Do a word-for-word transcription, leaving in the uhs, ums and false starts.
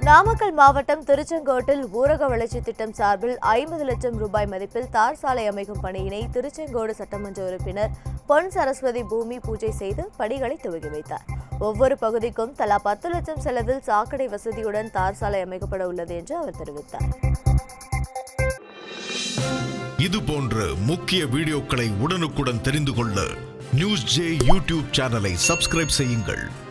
நாமக்கல் மாவட்டம் திருச்செங்கோட்டில் ஊரக வளர்ச்சி திட்டம் சார்பில் ஐம்பது லட்சம் ரூபாய் மதிப்பில் தார் சாலை அமைக்கும் பணியினை திருச்செங்கோடு சட்டமன்ற உறுப்பினர் பொன் சரஸ்வதி பூமி பூஜை செய்து பணிகளை துவங்கி வைத்தார். ஒவ்வொரு பகுதிக்கும் தலா பத்து லட்சம் செலவில் சாக்கடை வசதியுடன் தார் சாலை அமைக்கப்பட உள்ளது என்று அவர் தெரிவித்தார். இது போன்ற முக்கிய வீடியோக்களை உடனுக்குடன் தெரிந்து கொள்ள நியூஸ் ஜே யூடியூப் சேனலை சப்ஸ்கிரைப் செய்யுங்கள்.